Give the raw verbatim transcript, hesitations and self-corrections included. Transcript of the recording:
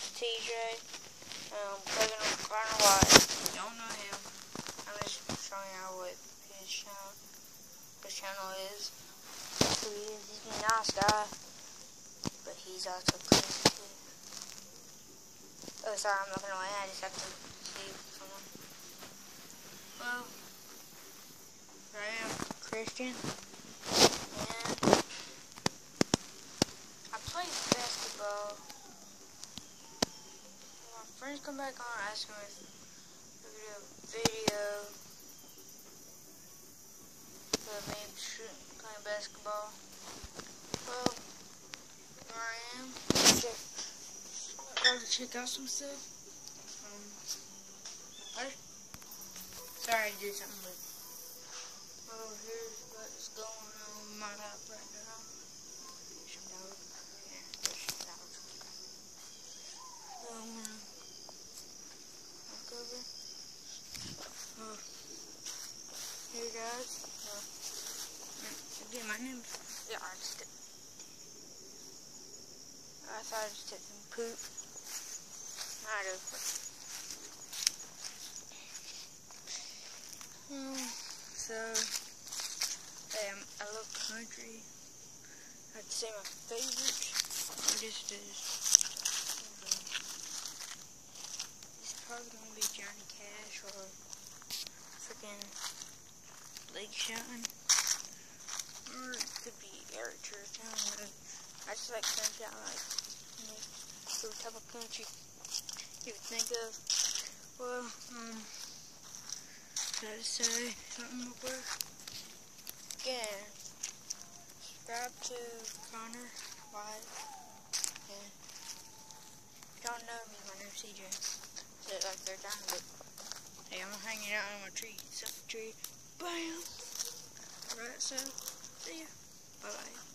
T J. Um, cousin of Connor White. Don't know him. I'm just showing y'all what his channel, his channel is. Who he is. He's a nice guy, but he's also crazy too. Oh, sorry, I'm not gonna lie. I just have to see someone. Well, here I am, Christian, and I play basketball. My friends come back on, ask them if we could do a video of me shooting, playing basketball. Well, here I am. Check, I'm to check out some stuff. Um, what? Sorry, I did something with. Oh, here's what's going on in my life right now. Some dogs. Yeah, there's some dogs. Um, look over. Oh, here, guys. Uh, again, my name is. Yeah, I just did. I thought I just did some poop. Not over. Um, so, um, I love country. I'd say my favorite artist is. It's probably gonna be Johnny Cash or freaking Blake Shelton, or it could be Eric Church. I don't know. I just like country. I like, you know, the type of country you would think of. Well, um, gotta say something real quick. Again, subscribe to Connor White. And if you don't know me, my name's T J. Said it like third time, but hey, I'm hanging out on a tree. Some tree. Bam! Alright, so, see ya. Bye bye.